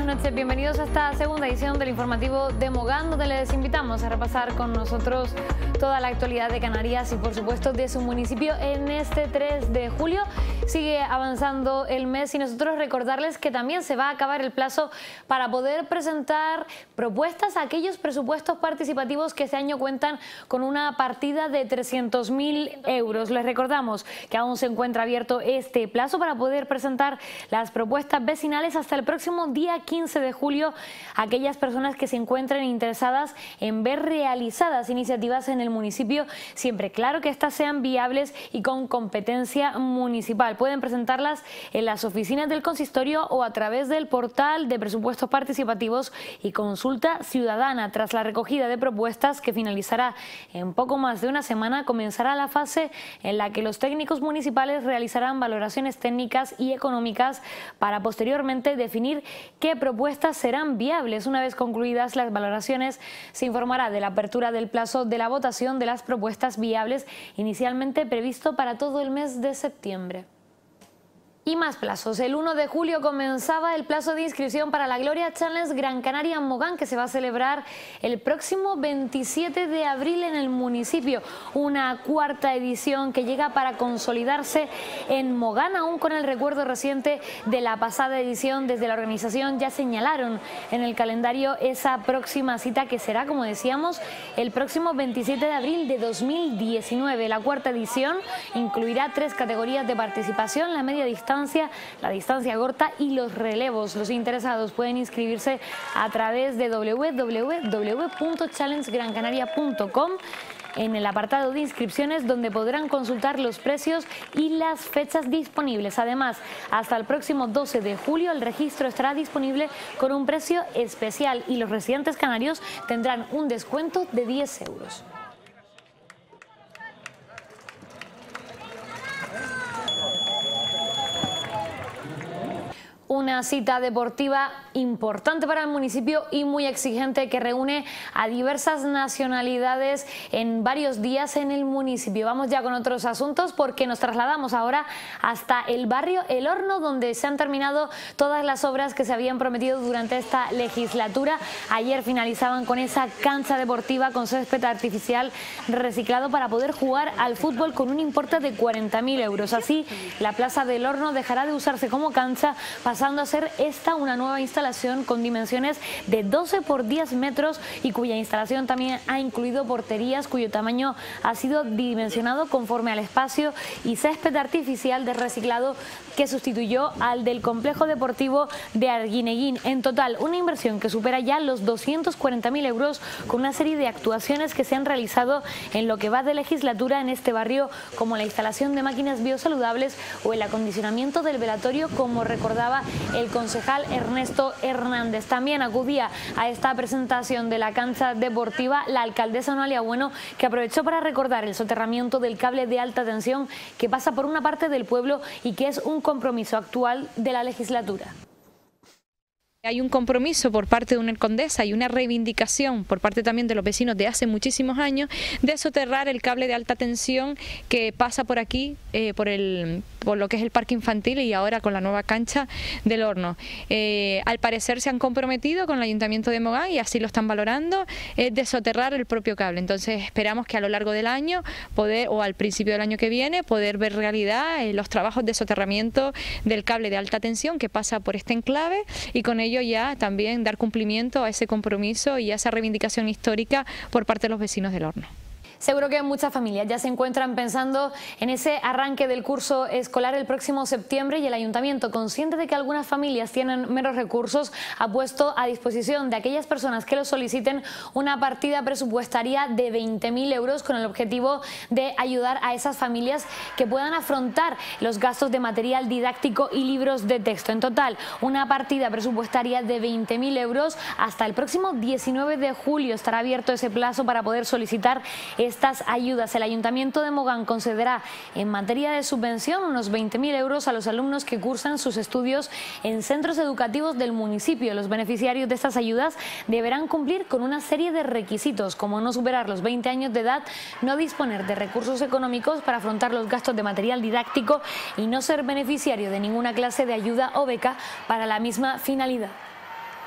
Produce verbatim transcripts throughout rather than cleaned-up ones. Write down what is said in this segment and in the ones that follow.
noches, bienvenidos a esta segunda edición del informativo de Mogán, donde les invitamos a repasar con nosotros toda la actualidad de Canarias y por supuesto de su municipio en este tres de julio. Sigue avanzando el mes y nosotros recordarles que también se va a acabar el plazo para poder presentar propuestas a aquellos presupuestos participativos que este año cuentan con una partida de trescientos mil euros. Les recordamos que aún se encuentra abierto este plazo para poder presentar las propuestas vecinales hasta el próximo día quince de julio a aquellas personas que se encuentren interesadas en ver realizadas iniciativas en el municipio, siempre claro que éstas sean viables y con competencia municipal. Pueden presentarlas en las oficinas del consistorio o a través del portal de presupuestos participativos y consulta ciudadana. Tras la recogida de propuestas, que finalizará en poco más de una semana, comenzará la fase en la que los técnicos municipales realizarán valoraciones técnicas y económicas para posteriormente definir qué propuestas serán viables. Una vez concluidas las valoraciones, se informará de la apertura del plazo de la votación de las propuestas viables, inicialmente previsto para todo el mes de septiembre. Y más plazos. El uno de julio comenzaba el plazo de inscripción para la Gloria Challenge Gran Canaria Mogán, que se va a celebrar el próximo veintisiete de abril en el municipio. Una cuarta edición que llega para consolidarse en Mogán, aún con el recuerdo reciente de la pasada edición. Desde la organización ya señalaron en el calendario esa próxima cita, que será, como decíamos, el próximo veintisiete de abril de dos mil diecinueve. La cuarta edición incluirá tres categorías de participación: la media distancia, la distancia corta y los relevos. Los interesados pueden inscribirse a través de doble u doble u doble u punto challenge gran canaria punto com en el apartado de inscripciones, donde podrán consultar los precios y las fechas disponibles. Además, hasta el próximo doce de julio el registro estará disponible con un precio especial y los residentes canarios tendrán un descuento de diez euros. Una cita deportiva importante para el municipio y muy exigente, que reúne a diversas nacionalidades en varios días en el municipio. Vamos ya con otros asuntos, porque nos trasladamos ahora hasta el barrio El Horno, donde se han terminado todas las obras que se habían prometido durante esta legislatura. Ayer finalizaban con esa cancha deportiva con césped artificial reciclado para poder jugar al fútbol con un importe de cuarenta mil euros. Así, la Plaza del Horno dejará de usarse como cancha, pasando a ser esta una nueva instalación con dimensiones de doce por diez metros y cuya instalación también ha incluido porterías, cuyo tamaño ha sido dimensionado conforme al espacio, y césped artificial de reciclado que sustituyó al del complejo deportivo de Arguineguín. En total, una inversión que supera ya los doscientos cuarenta mil euros, con una serie de actuaciones que se han realizado en lo que va de legislatura en este barrio, como la instalación de máquinas biosaludables o el acondicionamiento del velatorio, como recordaba el concejal Ernesto Hernández. También acudía a esta presentación de la cancha deportiva la alcaldesa Noelia Bueno, que aprovechó para recordar el soterramiento del cable de alta tensión que pasa por una parte del pueblo y que es un compromiso actual de la legislatura. Hay un compromiso por parte de una alcaldesa y una reivindicación por parte también de los vecinos de hace muchísimos años de soterrar el cable de alta tensión que pasa por aquí, eh, por, el, por lo que es el parque infantil y ahora con la nueva cancha del Horno. Eh, al parecer se han comprometido con el Ayuntamiento de Mogán, y así lo están valorando, eh, de soterrar el propio cable. Entonces esperamos que a lo largo del año poder, o al principio del año que viene, poder ver realidad eh, los trabajos de soterramiento del cable de alta tensión que pasa por este enclave, y con ello ya también dar cumplimiento a ese compromiso y a esa reivindicación histórica por parte de los vecinos del Horno. Seguro que muchas familias ya se encuentran pensando en ese arranque del curso escolar el próximo septiembre, y el ayuntamiento, consciente de que algunas familias tienen menos recursos, ha puesto a disposición de aquellas personas que lo soliciten una partida presupuestaria de veinte mil euros, con el objetivo de ayudar a esas familias que puedan afrontar los gastos de material didáctico y libros de texto. En total, una partida presupuestaria de veinte mil euros. Hasta el próximo diecinueve de julio estará abierto ese plazo para poder solicitar estas ayudas. El Ayuntamiento de Mogán concederá en materia de subvención unos veinte mil euros a los alumnos que cursan sus estudios en centros educativos del municipio. Los beneficiarios de estas ayudas deberán cumplir con una serie de requisitos, como no superar los veinte años de edad, no disponer de recursos económicos para afrontar los gastos de material didáctico y no ser beneficiario de ninguna clase de ayuda o beca para la misma finalidad.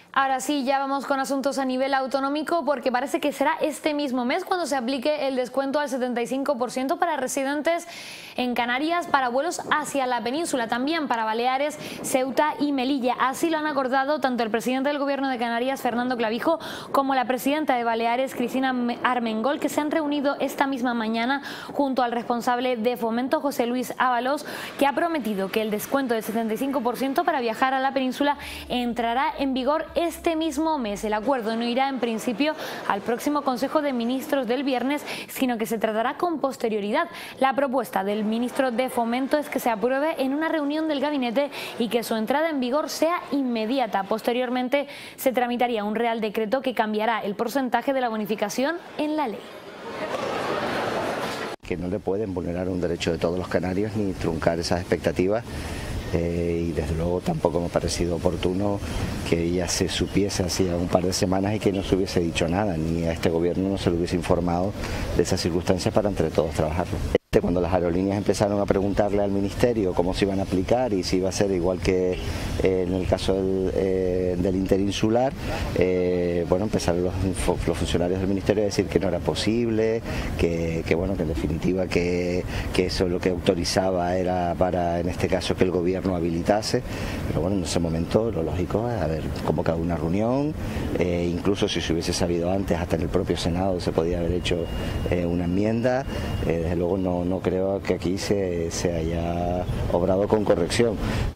Ahora sí, ya vamos con asuntos a nivel autonómico porque parece que será este mismo mes cuando se aplique el descuento al setenta y cinco por ciento para residentes en Canarias para vuelos hacia la península, también para Baleares, Ceuta y Melilla. Así lo han acordado tanto el presidente del Gobierno de Canarias, Fernando Clavijo, como la presidenta de Baleares, Cristina Armengol, que se han reunido esta misma mañana junto al responsable de Fomento, José Luis Ábalos, que ha prometido que el descuento del setenta y cinco por ciento para viajar a la península entrará en vigor este mismo mes. El acuerdo no irá en principio al próximo Consejo de Ministros del viernes, sino que se tratará con posterioridad. La propuesta del ministro de Fomento es que se apruebe en una reunión del gabinete y que su entrada en vigor sea inmediata. Posteriormente se tramitaría un real decreto que cambiará el porcentaje de la bonificación en la ley. Que no le pueden vulnerar un derecho de todos los canarios ni truncar esas expectativas. Eh, y desde luego tampoco me ha parecido oportuno que ya se supiese hacía un par de semanas y que no se hubiese dicho nada, ni a este gobierno no se le hubiese informado de esas circunstancias para entre todos trabajarlo. Cuando las aerolíneas empezaron a preguntarle al ministerio cómo se iban a aplicar y si iba a ser igual que eh, en el caso del, eh, del interinsular, eh, bueno, empezaron los, los funcionarios del ministerio a decir que no era posible, que, que bueno, que en definitiva que, que eso lo que autorizaba era para, en este caso, que el gobierno habilitase, pero bueno, en ese momento lo lógico es haber convocado una reunión, eh, incluso si se hubiese sabido antes, hasta en el propio Senado se podía haber hecho eh, una enmienda, eh, desde luego no No creo que aquí se, se haya obrado con corrección.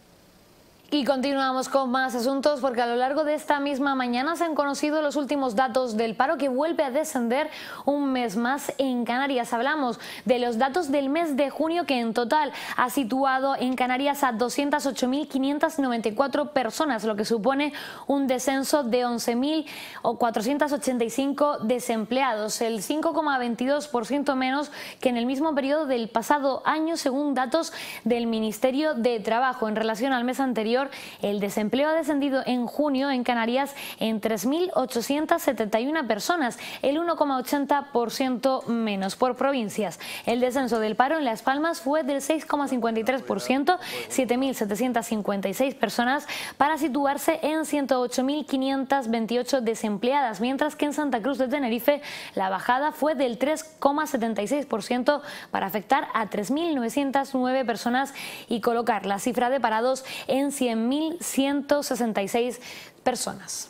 Y continuamos con más asuntos porque a lo largo de esta misma mañana se han conocido los últimos datos del paro, que vuelve a descender un mes más en Canarias. Hablamos de los datos del mes de junio, que en total ha situado en Canarias a doscientas ocho mil quinientas noventa y cuatro personas, lo que supone un descenso de once mil cuatrocientos ochenta y cinco desempleados, el cinco coma veintidós por ciento menos que en el mismo periodo del pasado año, según datos del Ministerio de Trabajo. En relación al mes anterior, el desempleo ha descendido en junio en Canarias en tres mil ochocientas setenta y una personas, el uno coma ochenta por ciento menos. Por provincias, el descenso del paro en Las Palmas fue del seis coma cincuenta y tres por ciento, siete mil setecientas cincuenta y seis personas, para situarse en ciento ocho mil quinientas veintiocho desempleadas, mientras que en Santa Cruz de Tenerife la bajada fue del tres coma setenta y seis por ciento para afectar a tres mil novecientas nueve personas y colocar la cifra de parados en cien mil ciento sesenta y seis personas.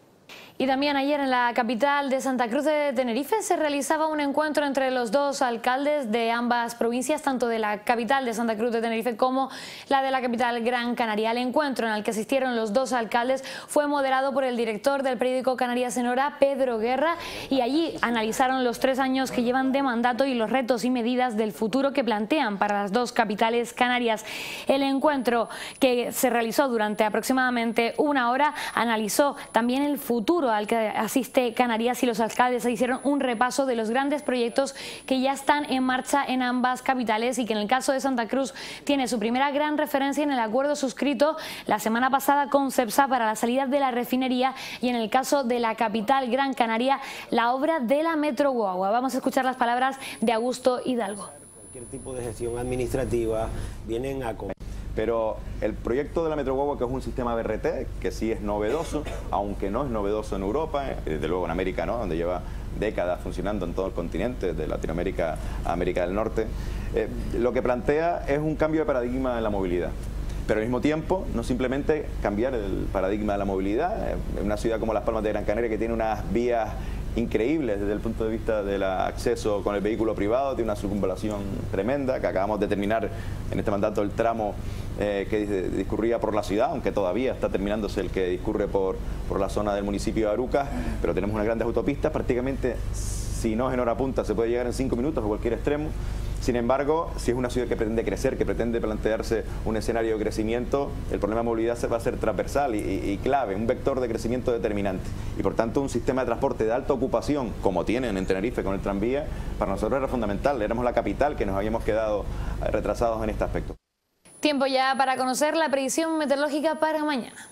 Y también ayer en la capital de Santa Cruz de Tenerife se realizaba un encuentro entre los dos alcaldes de ambas provincias, tanto de la capital de Santa Cruz de Tenerife como la de la capital Gran Canaria. El encuentro en el que asistieron los dos alcaldes fue moderado por el director del periódico Canarias en Hora, Pedro Guerra, y allí analizaron los tres años que llevan de mandato y los retos y medidas del futuro que plantean para las dos capitales canarias. El encuentro, que se realizó durante aproximadamente una hora, analizó también el futuro al que asiste Canarias, y los alcaldes hicieron un repaso de los grandes proyectos que ya están en marcha en ambas capitales, y que en el caso de Santa Cruz tiene su primera gran referencia en el acuerdo suscrito la semana pasada con Cepsa para la salida de la refinería, y en el caso de la capital Gran Canaria la obra de la Metro Guagua. Vamos a escuchar las palabras de Augusto Hidalgo. Cualquier tipo de gestión administrativa vienen a... Pero el proyecto de la Metro Guagua, que es un sistema B R T, que sí es novedoso, aunque no es novedoso en Europa, desde luego en América no, donde lleva décadas funcionando en todo el continente, de Latinoamérica a América del Norte, eh, lo que plantea es un cambio de paradigma en la movilidad. Pero al mismo tiempo, no simplemente cambiar el paradigma de la movilidad. En una ciudad como Las Palmas de Gran Canaria, que tiene unas vías increíbles desde el punto de vista del acceso con el vehículo privado, tiene una circunvalación tremenda, que acabamos de terminar en este mandato el tramo eh, que discurría por la ciudad, aunque todavía está terminándose el que discurre por, por la zona del municipio de Arucas, pero tenemos unas grandes autopistas, prácticamente, si no es en hora punta, se puede llegar en cinco minutos a cualquier extremo. Sin embargo, si es una ciudad que pretende crecer, que pretende plantearse un escenario de crecimiento, el problema de movilidad se va a ser transversal y, y, y clave, un vector de crecimiento determinante. Y por tanto, un sistema de transporte de alta ocupación, como tienen en Tenerife con el tranvía, para nosotros era fundamental. Éramos la capital que nos habíamos quedado retrasados en este aspecto. Tiempo ya para conocer la predicción meteorológica para mañana.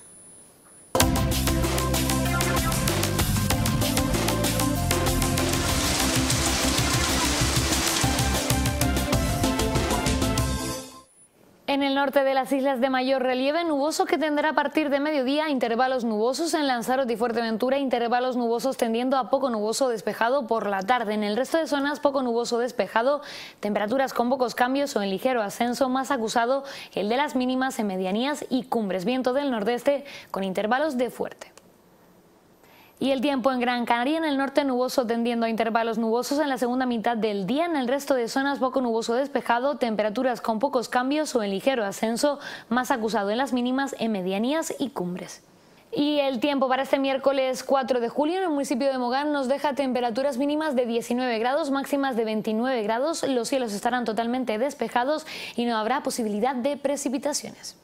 En el norte de las islas de mayor relieve, nuboso que tendrá a partir de mediodía, intervalos nubosos en Lanzarote y Fuerteventura, intervalos nubosos tendiendo a poco nuboso despejado por la tarde. En el resto de zonas, poco nuboso despejado, temperaturas con pocos cambios o en ligero ascenso, más acusado el de las mínimas en medianías y cumbres. Viento del nordeste con intervalos de fuerte. Y el tiempo en Gran Canaria, en el norte nuboso tendiendo a intervalos nubosos en la segunda mitad del día, en el resto de zonas poco nuboso despejado, temperaturas con pocos cambios o en ligero ascenso, más acusado en las mínimas, en medianías y cumbres. Y el tiempo para este miércoles cuatro de julio en el municipio de Mogán nos deja temperaturas mínimas de diecinueve grados, máximas de veintinueve grados, los cielos estarán totalmente despejados y no habrá posibilidad de precipitaciones.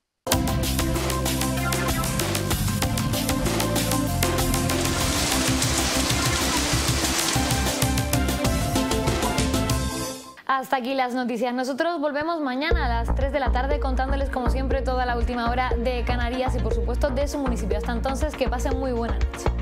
Hasta aquí las noticias. Nosotros volvemos mañana a las tres de la tarde contándoles como siempre toda la última hora de Canarias y por supuesto de su municipio. Hasta entonces, que pasen muy buena noche.